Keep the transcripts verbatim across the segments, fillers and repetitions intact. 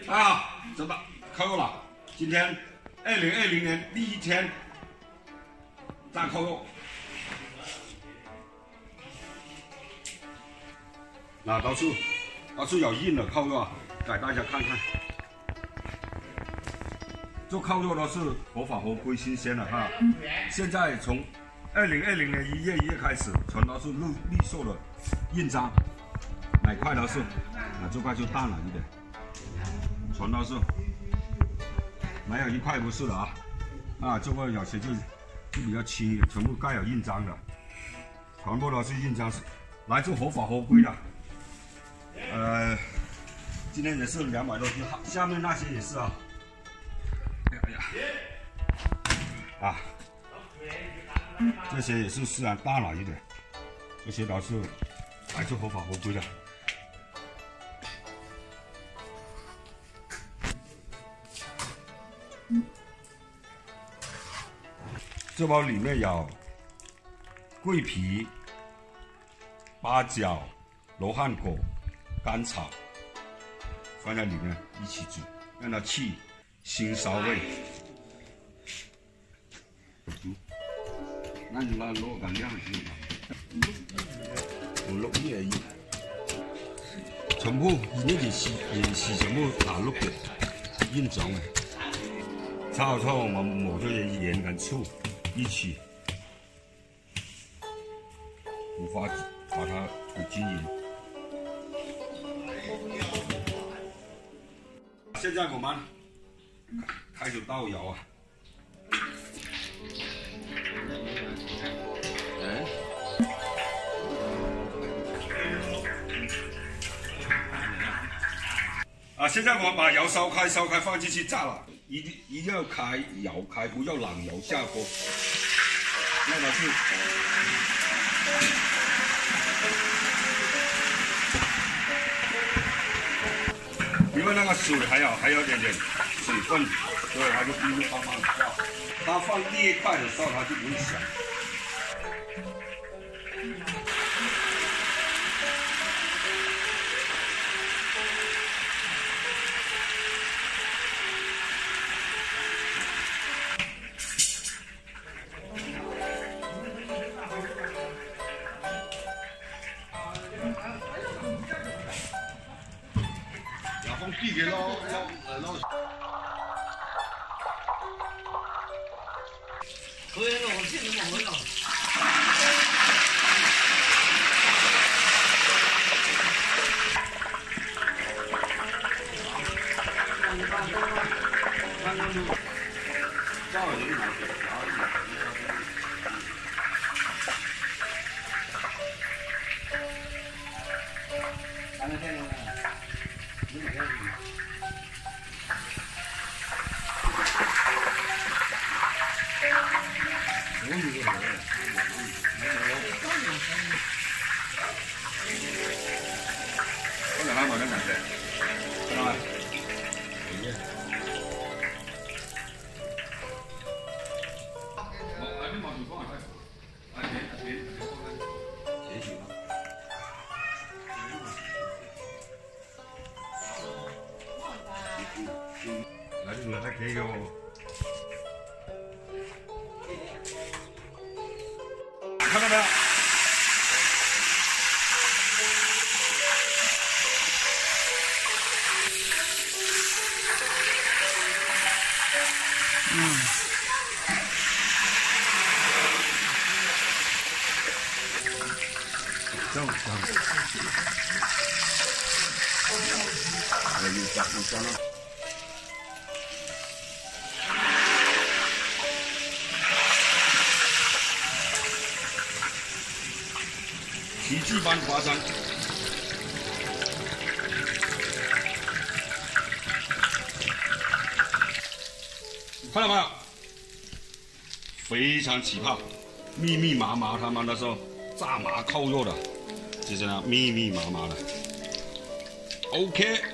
啊，真的扣肉了。今天二零二零年第一天炸扣肉，那都是都是有印的扣肉啊，给大家看看。做扣肉都是合法合规新鲜的哈。现在从二零二零年一月一月开始，全都是绿绿色的印章，每块都是，啊这块就淡了一点，全都是。 没有一块不是的啊，啊，这个有些就就比较轻一点，全部盖有印章的，全部都是印章，来自合法合规的。呃，今天也是两百多斤，下面那些也是啊。哎呀哎呀，啊，这些也是虽然大了一点，这些都是来自合法合规的。 这包里面有桂皮、八角、罗汉果、甘草，放在里面一起煮，让它去腥臊味。嗯，那你那肉干量是吧？我肉叶一，全部呢件是件是全部打入嘅印章嘅，炒炒我们抹咗嘢盐跟醋。 一起，无法把它煮均匀。现在我们开始倒油啊！哎，啊！现在我们把油烧开，烧开放进去炸了。 一定一定要开油开，不要冷油下锅。那它是，因为那个水还有还有点点水分，所以它就一路慢慢跳。它放第一块的时候，它就不会响。 地给捞捞呃捞。可以了，我现在往回了。刚刚就照了一拿水，然后一拿刚才看见了。 我两下冇得難食，係咪？我喺邊望住方嚟睇，阿姐阿姐姐住啦。來住來睇幾個。 看到没有？嗯。这样这样。哎，又加又加了。 奇迹般发生，看到没有？非常奇葩，密密麻麻，他们那时候炸麻扣肉的，就这样密密麻麻的。OK，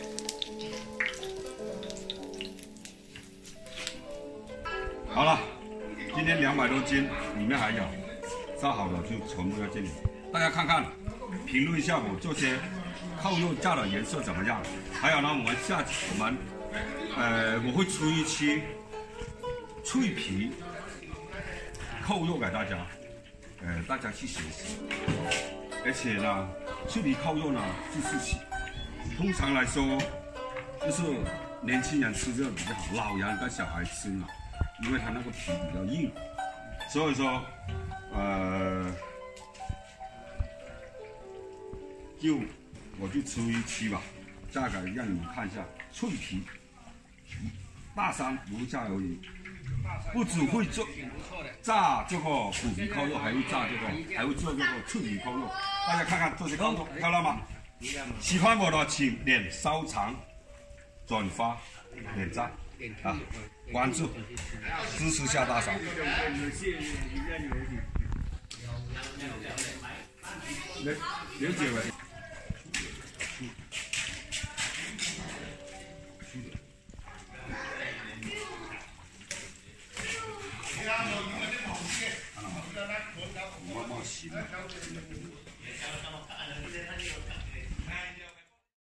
好了，今天两百多斤，里面还有，炸好了就全部在这里。 大家看看，评论一下我这些扣肉炸的颜色怎么样？还有呢，我们下我们呃，我会出一期脆皮扣肉给大家，呃，大家去学习。而且呢，脆皮扣肉呢，就是通常来说，就是年轻人吃就比较好，老人跟小孩吃呢，因为它那个皮比较硬，所以说，呃，就我就出一期吧，价格让你们看一下脆皮。大山不下而已，不只会做炸这个虎皮烤肉，还会炸这个，还会做这个脆皮烤肉。大家看看这些烤肉漂亮吗？喜欢我的请点收藏、转发、点赞啊，关注，支持下大山。了解了。我冒险。